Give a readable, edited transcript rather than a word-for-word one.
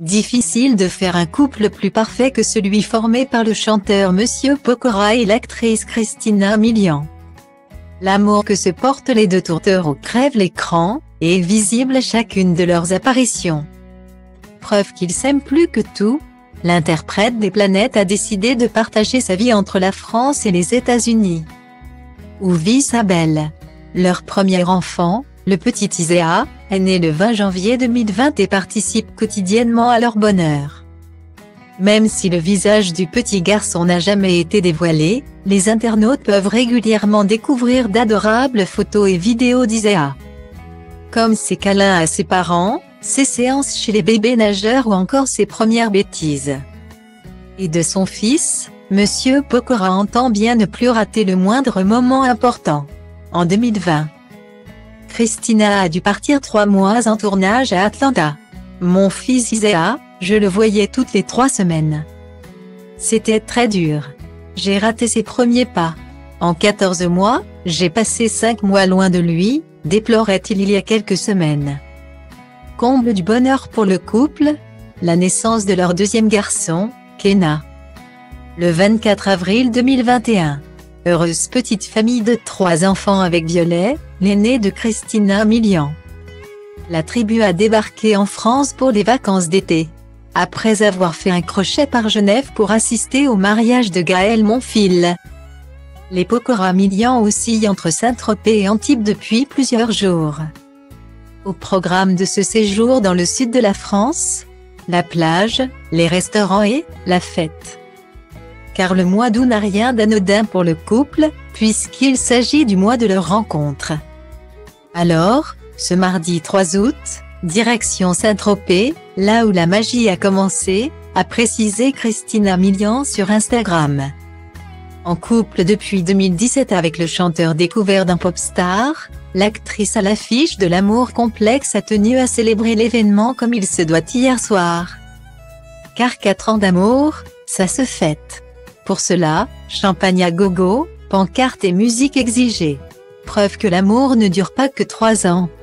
Difficile de faire un couple plus parfait que celui formé par le chanteur Monsieur Pokora et l'actrice Christina Milian. L'amour que se portent les deux tourtereaux crève l'écran, et est visible à chacune de leurs apparitions. Preuve qu'ils s'aiment plus que tout, l'interprète des Planètes a décidé de partager sa vie entre la France et les États-Unis, où vit sa belle. Leur premier enfant, le petit Iséa, est né le 20 janvier 2020 et participe quotidiennement à leur bonheur. Même si le visage du petit garçon n'a jamais été dévoilé, les internautes peuvent régulièrement découvrir d'adorables photos et vidéos d'Iséa, comme ses câlins à ses parents, ses séances chez les bébés nageurs ou encore ses premières bêtises. Et de son fils, Monsieur Pokora entend bien ne plus rater le moindre moment important. En 2020, Christina a dû partir 3 mois en tournage à Atlanta. Mon fils Iséa, je le voyais toutes les 3 semaines. C'était très dur. J'ai raté ses premiers pas. En 14 mois, j'ai passé 5 mois loin de lui, déplorait-il il y a quelques semaines. Comble du bonheur pour le couple, la naissance de leur deuxième garçon, Kenna, le 24 avril 2021. Heureuse petite famille de 3 enfants avec Violet, l'aîné de Christina Milian. La tribu a débarqué en France pour les vacances d'été, après avoir fait un crochet par Genève pour assister au mariage de Gaël Monfil. Les Pokora Milian oscillent entre Saint-Tropez et Antibes depuis plusieurs jours. Au programme de ce séjour dans le sud de la France, la plage, les restaurants et la fête. Car le mois d'août n'a rien d'anodin pour le couple, puisqu'il s'agit du mois de leur rencontre. Alors, ce mardi 3 août, direction Saint-Tropez, là où la magie a commencé, a précisé Christina Milian sur Instagram. En couple depuis 2017 avec le chanteur découvert d'un pop-star, l'actrice à l'affiche de l'amour complexe a tenu à célébrer l'événement comme il se doit hier soir. Car 4 ans d'amour, ça se fête. Pour cela, champagne à gogo, pancartes et musique exigée. Preuve que l'amour ne dure pas que 3 ans.